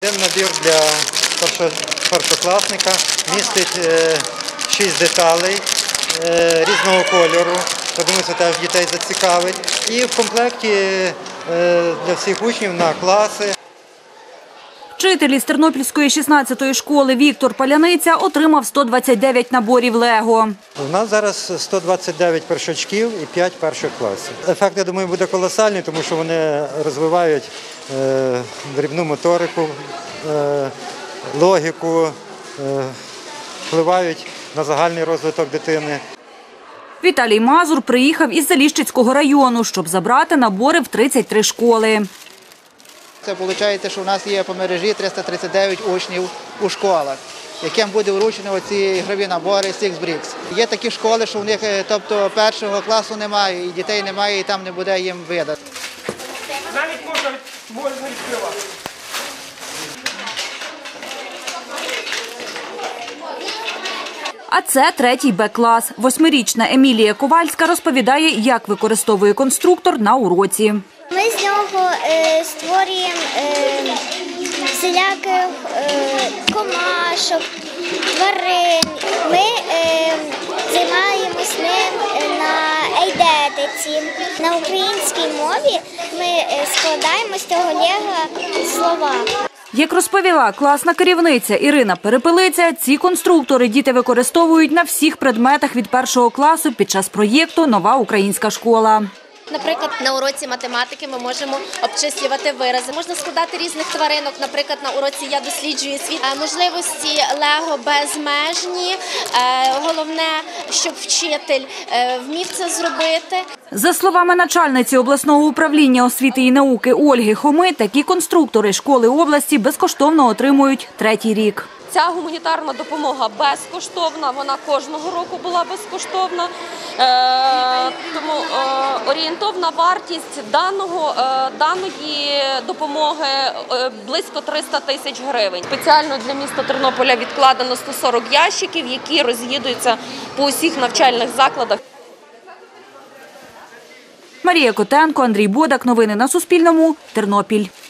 Набір для першокласника містить 6 деталей різного кольору. Я думаю, це теж дітей зацікавить. І в комплекті для всіх учнів на класи. Вчитель із Тернопільської 16-ї школи Віктор Паляниця отримав 129 наборів «Лего». У нас зараз 129 першачків і 5 перших класів. Ефект, я думаю, буде колосальний, тому що вони розвивають дрібну моторику, логіку, впливають на загальний розвиток дитини. Віталій Мазур приїхав із Заліщицького району, щоб забрати набори в 33 школи. Це виходить, що у нас є по мережі 339 учнів у школах, яким буде вручено ці ігрові набори Six Bricks. Є такі школи, що в них першого класу немає, і дітей немає, і там не буде їм видати. Навіть можна відкривати. А це 3-й Б-клас. 8-річна Емілія Ковальська розповідає, як використовує конструктор на уроці. Ми з нього створюємо всіляких комашок, тварин. Ми займаємось ним на ейдетиці. На українській мові ми складаємо з цього лего слова. Як розповіла класна керівниця Ірина Перепелиця, ці конструктори діти використовують на всіх предметах від 1-го класу під час проєкту «Нова українська школа». Наприклад, на уроці математики ми можемо обчислювати вирази. Можна складати різних тваринок. Наприклад, на уроці «Я досліджую світ». Можливості Лего безмежні. Головне, щоб вчитель вмів це зробити. За словами начальниці обласного управління освіти і науки Ольги Хоми, такі конструктори школи області безкоштовно отримують 3-й рік. Ця гуманітарна допомога безкоштовна, вона кожного року була безкоштовна, тому орієнтовна вартість даної допомоги близько 300 тисяч гривень. Спеціально для міста Тернополя відкладено 140 ящиків, які роз'їдуються по усіх навчальних закладах. Марія Котенко, Андрій Бодак. Новини на Суспільному. Тернопіль.